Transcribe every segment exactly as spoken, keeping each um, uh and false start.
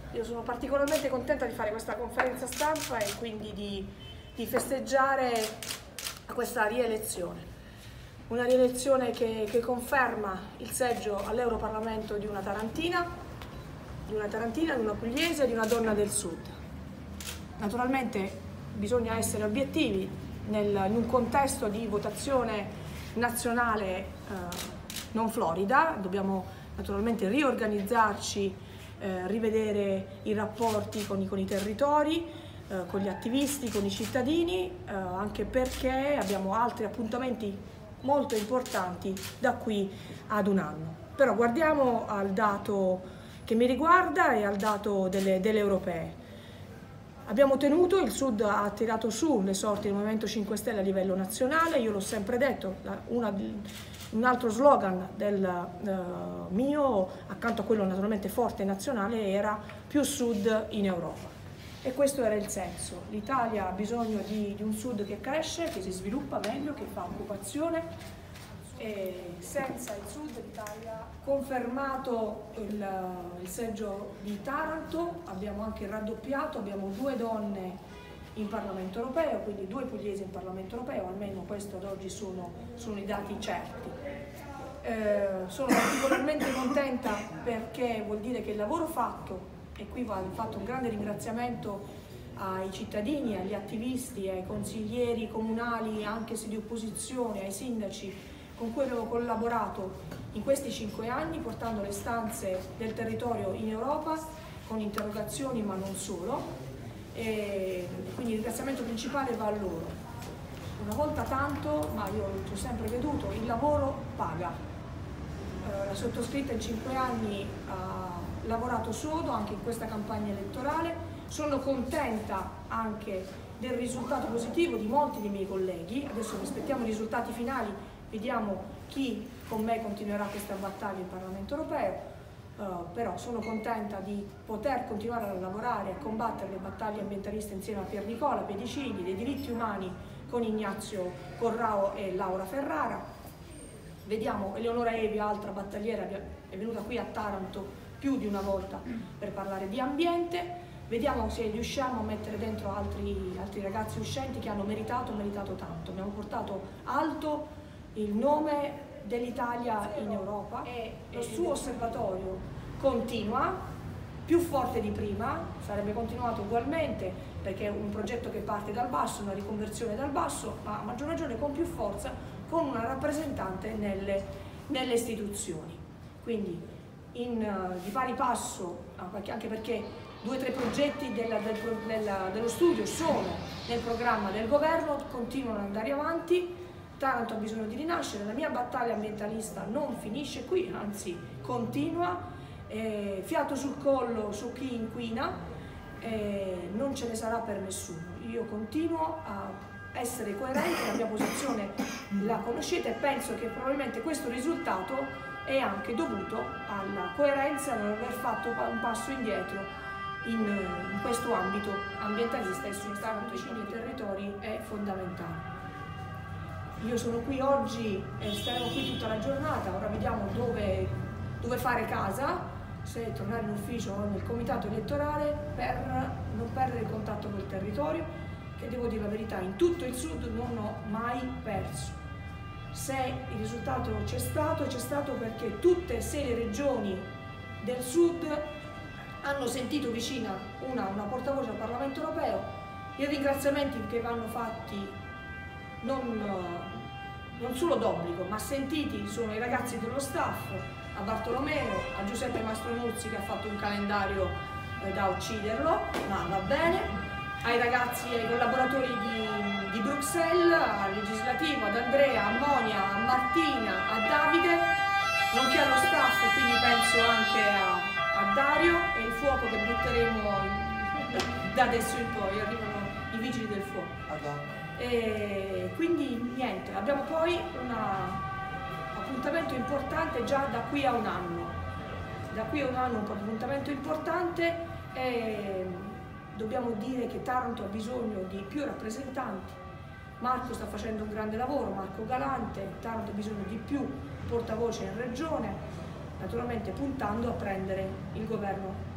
Io sono particolarmente contenta di fare questa conferenza stampa e quindi di, di festeggiare questa rielezione. Una rielezione che, che conferma il seggio all'Europarlamento di una tarantina, di una tarantina, di una pugliese e di una donna del Sud. Naturalmente bisogna essere obiettivi nel, in un contesto di votazione nazionale eh, non florida, dobbiamo naturalmente riorganizzarci, Eh, rivedere i rapporti con i, con i territori, eh, con gli attivisti, con i cittadini, eh, anche perché abbiamo altri appuntamenti molto importanti da qui ad un anno. Però guardiamo al dato che mi riguarda e al dato delle, delle europee. Abbiamo ottenuto, il Sud ha tirato su le sorti del Movimento cinque Stelle a livello nazionale, io l'ho sempre detto, una, un altro slogan del uh, mio, accanto a quello naturalmente forte nazionale, era più Sud in Europa. E questo era il senso. L'Italia ha bisogno di, di un Sud che cresce, che si sviluppa meglio, che fa occupazione. E senza il Sud l'Italia, confermato il, il seggio di Taranto, abbiamo anche raddoppiato, abbiamo due donne in Parlamento europeo, quindi due pugliesi in Parlamento europeo, almeno questo ad oggi sono, sono i dati certi. Eh, sono particolarmente contenta perché vuol dire che il lavoro fatto, e qui va fatto un grande ringraziamento ai cittadini, agli attivisti, ai consiglieri comunali, anche se di opposizione, ai sindaci, con cui abbiamo collaborato in questi cinque anni, portando le istanze del territorio in Europa, con interrogazioni ma non solo, e quindi il ringraziamento principale va a loro. Una volta tanto, ma io l'ho sempre veduto, il lavoro paga. Eh, la sottoscritta in cinque anni ha lavorato sodo anche in questa campagna elettorale, sono contenta anche del risultato positivo di molti dei miei colleghi, adesso aspettiamo i risultati finali. Vediamo chi con me continuerà questa battaglia in Parlamento europeo, uh, però sono contenta di poter continuare a lavorare e a combattere le battaglie ambientaliste insieme a Pier Nicola Pedicini, dei diritti umani con Ignazio Corrao e Laura Ferrara. Vediamo, Eleonora Evi, altra battagliera, è venuta qui a Taranto più di una volta per parlare di ambiente. Vediamo se riusciamo a mettere dentro altri, altri ragazzi uscenti che hanno meritato, meritato tanto. Abbiamo portato alto il nome dell'Italia in Europa e lo suo osservatorio continua, più forte di prima, sarebbe continuato ugualmente perché è un progetto che parte dal basso, una riconversione dal basso, ma a maggior ragione con più forza, con una rappresentante nelle, nelle istituzioni. Quindi in, uh, di pari passo, anche perché due o tre progetti della, del, della, dello studio sono nel programma del governo, continuano ad andare avanti. Taranto ha bisogno di rinascere, la mia battaglia ambientalista non finisce qui, anzi continua, eh, fiato sul collo su chi inquina, eh, non ce ne sarà per nessuno. Io continuo a essere coerente, la mia posizione la conoscete e penso che probabilmente questo risultato è anche dovuto alla coerenza non aver fatto un passo indietro in, in questo ambito ambientalista e sui Taranto vicini ai territori è fondamentale. Io sono qui oggi e staremo qui tutta la giornata, ora vediamo dove, dove fare casa, se tornare in ufficio o nel comitato elettorale per non perdere il contatto col territorio, che devo dire la verità, in tutto il Sud non ho mai perso. Se il risultato c'è stato, c'è stato perché tutte e sei le regioni del Sud hanno sentito vicina una, una portavoce al Parlamento europeo, i ringraziamenti che vanno fatti Non, non solo d'obbligo, ma sentiti sono i ragazzi dello staff, a Bartolomeo, a Giuseppe Mastronuzzi che ha fatto un calendario eh, da ucciderlo, ma va bene, ai ragazzi, ai collaboratori di, di Bruxelles, al legislativo, ad Andrea, a Monia, a Martina, a Davide, nonché allo staff, e quindi penso anche a, a Dario e il fuoco che butteremo da adesso in poi, arrivano i vigili del fuoco. Adoro. E quindi niente, abbiamo poi un appuntamento importante già da qui a un anno, da qui a un anno un appuntamento importante e dobbiamo dire che Taranto ha bisogno di più rappresentanti. Marco sta facendo un grande lavoro, Marco Galante, Taranto ha bisogno di più portavoce in regione, naturalmente puntando a prendere il governo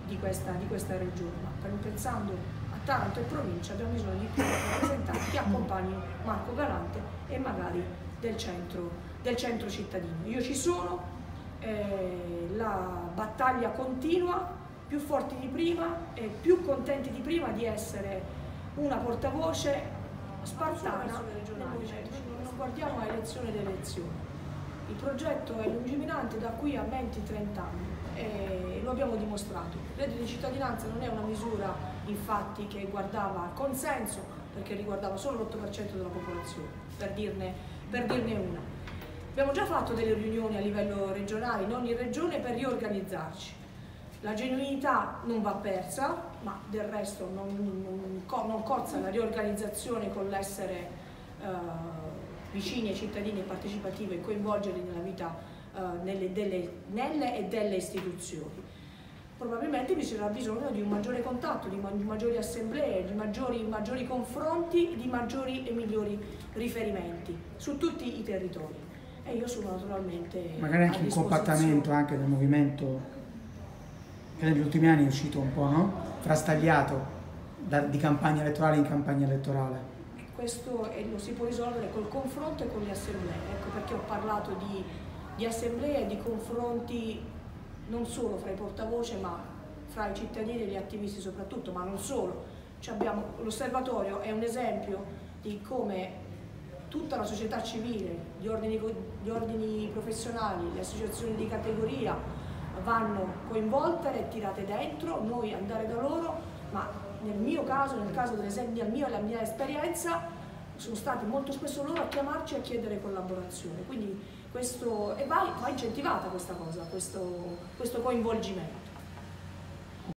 di questa, di questa regione, ma pensando a Taranto e provincia abbiamo bisogno di più rappresentanti che accompagnino Marco Galante e magari del centro, del centro cittadino. Io ci sono, eh, la battaglia continua, più forti di prima e più contenti di prima di essere una portavoce spartana regionale. Non guardiamo a elezione ed elezione. Il progetto è lungimirante da qui a venti trenta anni e lo abbiamo dimostrato. Il reddito di cittadinanza non è una misura infatti che guardava al consenso, perché riguardava solo l'otto per cento della popolazione, per dirne, per dirne una. Abbiamo già fatto delle riunioni a livello regionale in ogni regione per riorganizzarci. La genuinità non va persa, ma del resto non, non, non cozza la riorganizzazione con l'essere uh, vicini ai cittadini e partecipativi e coinvolgerli nella vita uh, nelle, delle, nelle e delle istituzioni. Probabilmente vi sarà bisogno di un maggiore contatto, di, ma di maggiori assemblee, di maggiori, maggiori confronti, di maggiori e migliori riferimenti su tutti i territori. E io sono naturalmente magari anche un compattamento anche del movimento che negli ultimi anni è uscito un po', no? Frastagliato da, di campagna elettorale in campagna elettorale. Questo è, lo si può risolvere col confronto e con le assemblee, ecco perché ho parlato di, di assemblee e di confronti non solo fra i portavoce ma fra i cittadini e gli attivisti soprattutto, ma non solo. Cioè l'osservatorio è un esempio di come tutta la società civile, gli ordini, gli ordini professionali, le associazioni di categoria vanno coinvolte e tirate dentro, noi andare da loro, ma nel mio caso, nel caso dell'esempio mio e la mia esperienza, sono stati molto spesso loro a chiamarci e a chiedere collaborazione, quindi questo, e va, va incentivata questa cosa, questo, questo coinvolgimento.